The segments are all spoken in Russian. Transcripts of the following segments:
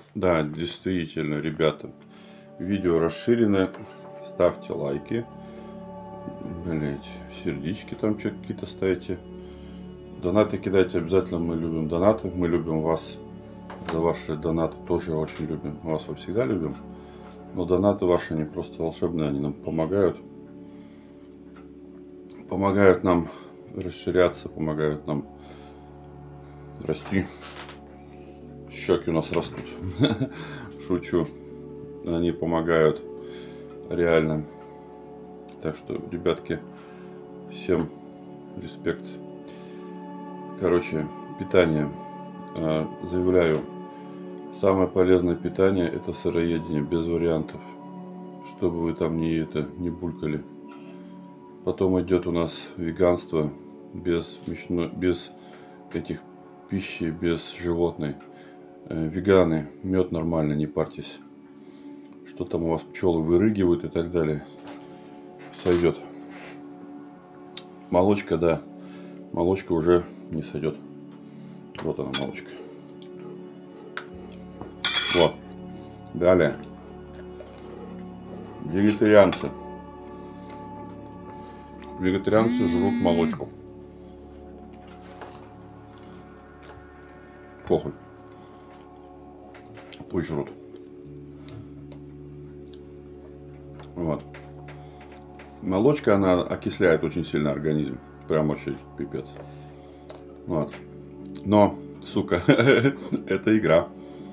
Да, действительно, ребята, видео расширенное. Ставьте лайки. Блять, сердечки там что какие-то ставите. Донаты кидайте обязательно. Мы любим донаты. Мы любим вас. За ваши донаты тоже очень любим. Вас мы всегда любим. Но донаты ваши, они просто волшебные. Они нам помогают. Помогают нам расширяться. Помогают нам расти. Щеки у нас растут. Шучу. Они помогают реально. Так что, ребятки, всем респект. Короче, питание. Заявляю, самое полезное питание — это сыроедение, без вариантов. Чтобы вы там не булькали. Потом идет у нас веганство, без этих пищи, без животной. Веганы, мед нормально, не парьтесь. Что там у вас пчелы вырыгивают и так далее. Сойдет. Молочка, да. Молочка уже не сойдет. Вот она, молочка. Вот. Далее. Вегетарианцы. Вегетарианцы жрут молочку. Похуй. Пусть жрут. Вот. Молочка, она окисляет очень сильно организм. Прям вообще пипец. Вот. Но, сука, это игра.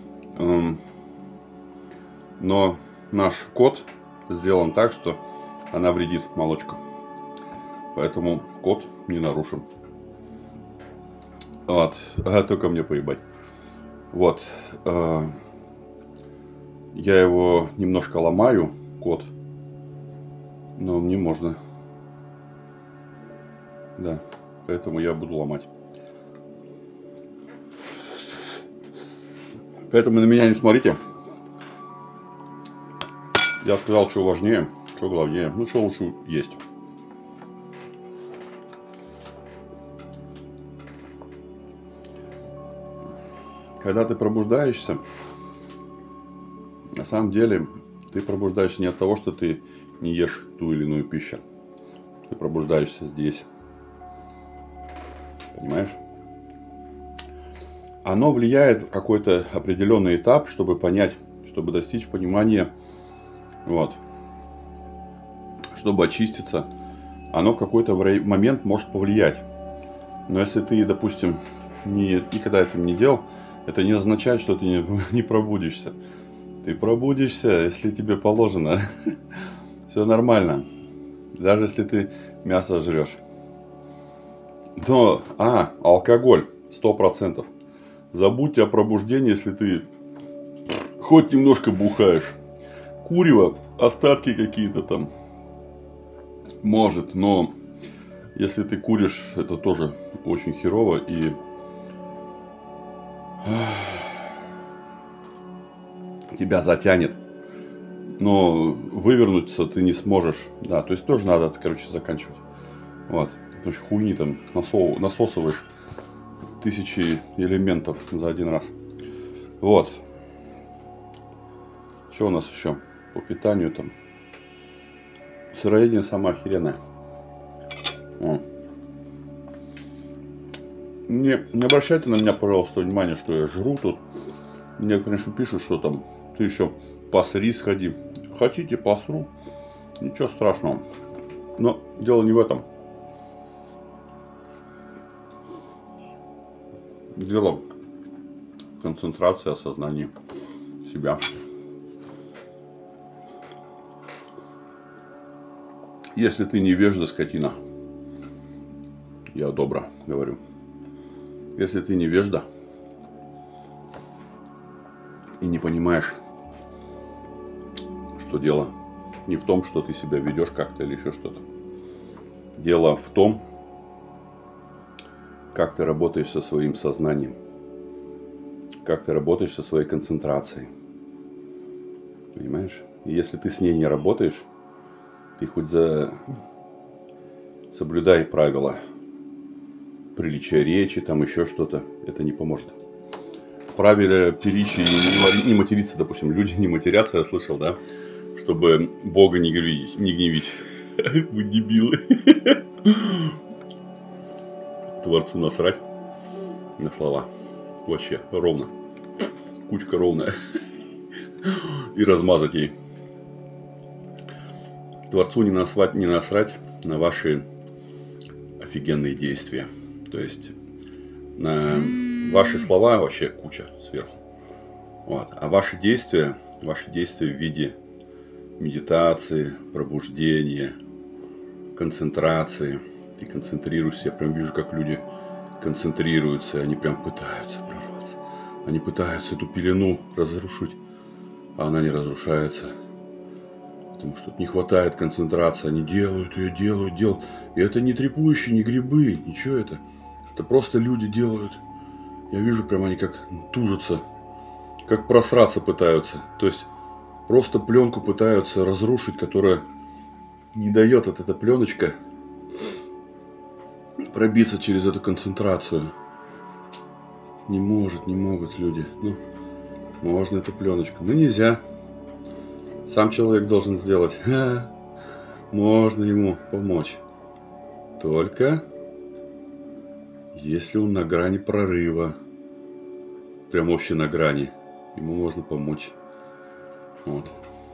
Но наш код сделан так, что она вредит молочку. Поэтому код не нарушим. Вот. Только мне поебать. Вот. Я его немножко ломаю, код. Но мне можно. Да. Поэтому я буду ломать. Поэтому на меня не смотрите. Я сказал, что важнее, что главнее. Ну, что лучше есть. Когда ты пробуждаешься, на самом деле, ты пробуждаешься не от того, что ты не ешь ту или иную пищу. Ты пробуждаешься здесь. Понимаешь? Оно влияет в какой-то определенный этап, чтобы понять, чтобы достичь понимания, вот, чтобы очиститься. Оно в какой-то момент может повлиять. Но если ты, допустим, никогда этого не делал, это не означает, что ты не пробудишься. Ты пробудишься, если тебе положено. Все нормально. Даже если ты мясо жрешь. Но, алкоголь 100%. Забудьте о пробуждении, если ты хоть немножко бухаешь. Курево, остатки какие-то там. Может, но если ты куришь, это тоже очень херово. И тебя затянет. Но вывернуться ты не сможешь. Да, то есть тоже надо, короче, заканчивать. Вот. Потому что хуйни там насосываешь тысячи элементов за один раз. Вот. Что у нас еще по питанию там? Сыроедение самое охеренное. Не обращайте на меня, пожалуйста, внимание, что я жру тут. Мне, конечно, пишут, что там ты еще посри сходи. Хотите, посру. Ничего страшного. Но дело не в этом. Дело в концентрации, осознании себя. Если ты невежда, скотина, я добро говорю. Если ты невежда и не понимаешь, что дело не в том, что ты себя ведешь как-то или еще что-то. Дело в том, как ты работаешь со своим сознанием, как ты работаешь со своей концентрацией. Понимаешь? И если ты с ней не работаешь, ты хоть соблюдай правила приличия речи, там еще что-то, это не поможет. правиле притчи не материться, допустим, люди не матерятся, я слышал, да, чтобы Бога не гневить. Вы дебилы. Творцу насрать на слова. Вообще ровно. Кучка ровная. И размазать ей. Творцу не насрать на ваши офигенные действия. То есть на ваши слова вообще куча сверху. Вот. А ваши действия в виде медитации, пробуждения, концентрации. Ты концентрируешься. Я прям вижу, как люди концентрируются. Они прям пытаются прорваться. Они пытаются эту пелену разрушить. А она не разрушается. Потому что не хватает концентрации. Они делают ее, делают. И это не трепующие, не грибы. Ничего это. Это просто люди делают. Я вижу, прям они как тужатся. Как просраться пытаются. То есть просто пленку пытаются разрушить, которая не дает эта пленочка пробиться через эту концентрацию. Не могут люди. Ну, можно эту пленочку. Но нельзя. Сам человек должен сделать. Можно ему помочь. Только если он на грани прорыва. Прям вообще на грани. Ему можно помочь. Вот.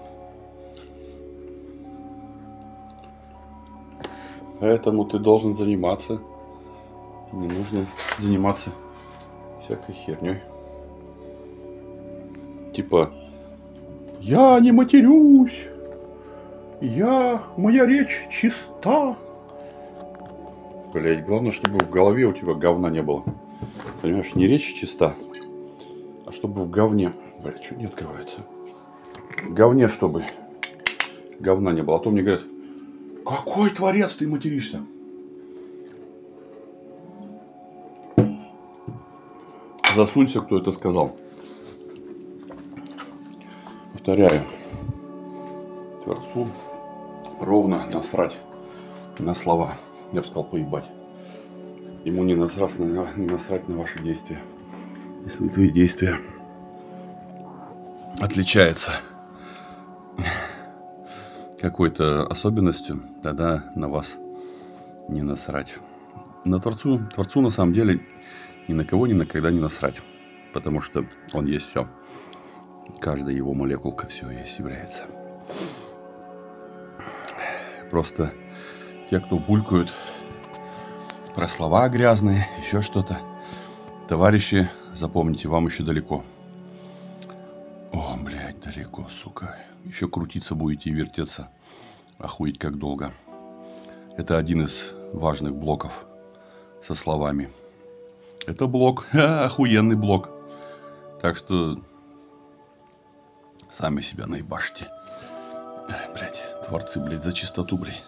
Поэтому ты должен заниматься. Не нужно заниматься всякой херней. Типа, я не матерюсь. Моя речь чиста. Блять, главное, чтобы в голове у тебя говна не было. Понимаешь, не речь чиста, а чтобы в говне. Блять, что не открывается? В говне, чтобы говна не было. А то мне говорят, какой творец ты материшься? Засунься, кто это сказал. Повторяю. Творцу ровно насрать на слова. Я бы сказал, поебать. Ему не насрать на ваши действия. Если твои действия отличаются какой-то особенностью, тогда на вас не насрать. На Творцу на самом деле ни на кого никогда не насрать. Потому что он есть все. Каждая его молекулка все есть является. Просто те, кто булькают про слова грязные, еще что-то. Товарищи, запомните, вам еще далеко. О, блядь, далеко, сука. Еще крутиться будете и вертеться. Охуеть как долго. Это один из важных блоков со словами. Это блок, охуенный блок. Так что сами себя наебашьте. Блядь, творцы, блядь, за чистоту, блядь.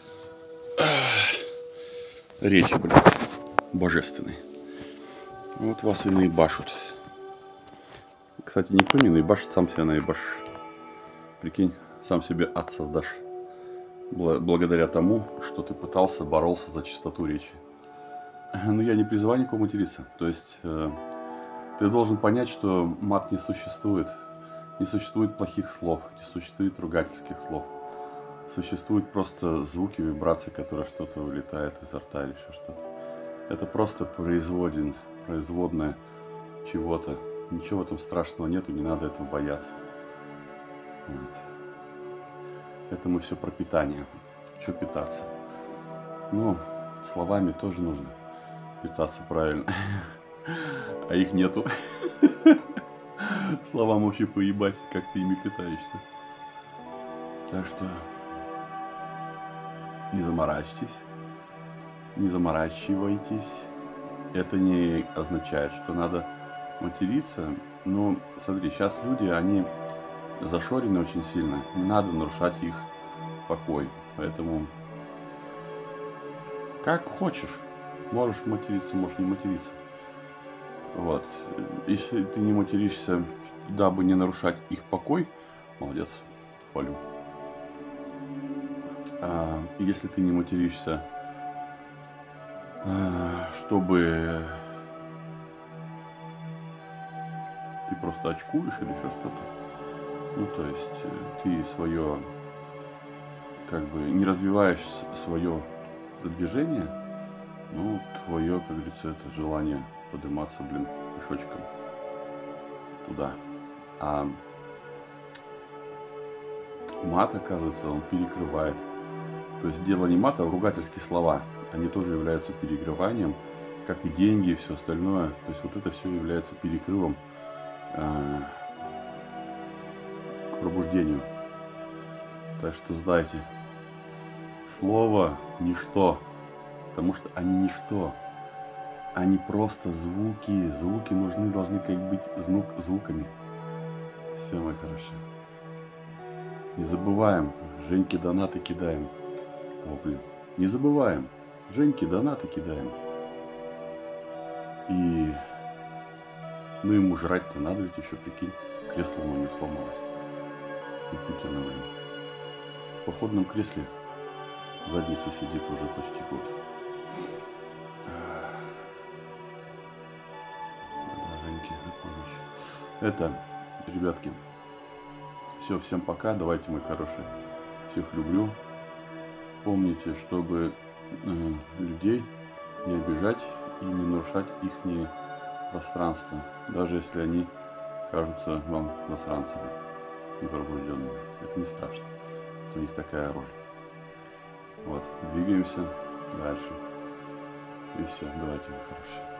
Речи, блядь, божественные. Вот вас и наебашут. Кстати, никто не наебашит, сам себя наебашишь. Прикинь, сам себе ад создашь. Благодаря тому, что ты боролся за чистоту речи. Но я не призываю никого материться. То есть, ты должен понять, что мат не существует. Не существует плохих слов, не существует ругательских слов. Существуют просто звуки, вибрации, которые что-то вылетает изо рта или еще что-то. Это просто производное чего-то. Ничего в этом страшного нету, не надо этого бояться. Вот. Это мы все про питание. Что питаться? Ну, словами тоже нужно питаться правильно. А их нету. Словам вообще поебать, как ты ими питаешься. Так что не заморачивайтесь. Не заморачивайтесь. Это не означает, что надо материться. Но смотри, сейчас люди, они зашорены очень сильно. Не надо нарушать их покой. Поэтому как хочешь. Можешь материться, можешь не материться. Вот. Если ты не материшься, дабы не нарушать их покой, молодец, хвалю. Если ты не материшься, чтобы ты просто очкуешь или еще что-то. Ну, то есть ты свое, как бы, не развиваешь свое продвижение, ну, твое, как говорится, это желание подниматься, блин, мешочком туда. А мат, оказывается, он перекрывает. То есть дело не мата, а ругательские слова. Они тоже являются перекрыванием, как и деньги и все остальное. То есть вот это все является перекрывом к пробуждению. Так что знайте, слово ничто, потому что они ничто. Они просто звуки. Звуки нужны, должны как быть звуками. Все, мои хорошие. Не забываем, Женьке донаты кидаем. О, блин. Не забываем, Женьке донаты кидаем. И ну ему жрать-то надо ведь еще, прикинь. Кресло у него сломалось. Компьютерное, блин. В походном кресле задница сидит уже почти год. Надо Женьке помочь. Это, ребятки, все, всем пока. Давайте, мои хорошие. Всех люблю. Помните, чтобы людей не обижать и не нарушать их пространство, даже если они кажутся вам засранцами, непробужденными. Это не страшно. Это у них такая роль. Вот, двигаемся дальше. И все, давайте, мои хорошие.